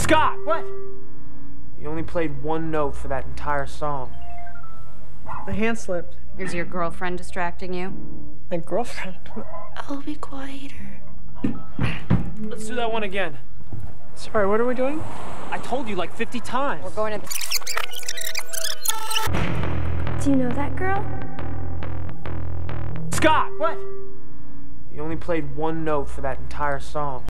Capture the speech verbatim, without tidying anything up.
Scott! What? You only played one note for that entire song. My hand slipped. Is your girlfriend distracting you? My girlfriend? I'll be quieter. Let's do that one again. Sorry, what are we doing? I told you like fifty times. We're going to the... Do you know that girl? Scott! What? You only played one note for that entire song.